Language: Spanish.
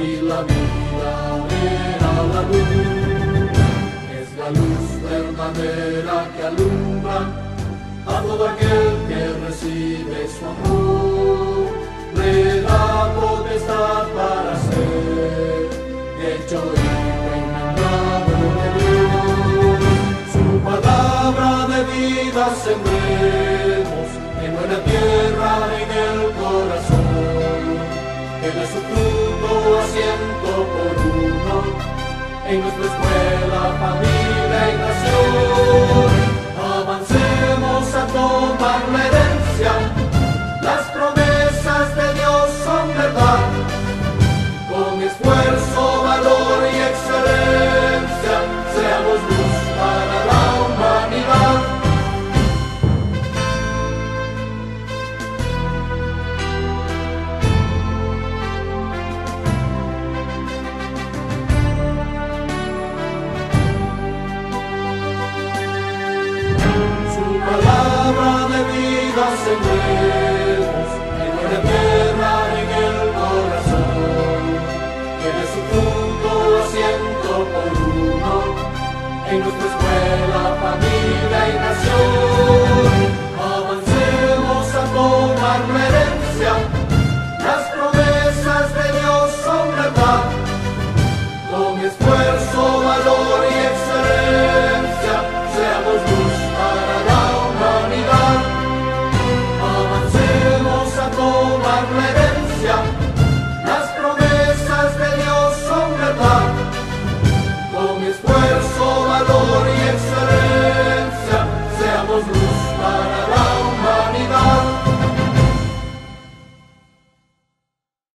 y la vida verá la luz. Es la luz verdadera que alumbra a todo aquel que recibe su amor. Le da potestad para ser hecho hijo engendrado de Dios. Su palabra de vida sembremos en buena tierra en el corazón, que de su fruto a ciento por uno en nuestra escuela, familia y nación. Avancemos a tomar la herencia, las promesas de Dios son verdad. Con esfuerzo, valor y excelencia, seamos luz para la humanidad. Su palabra de vida sembremos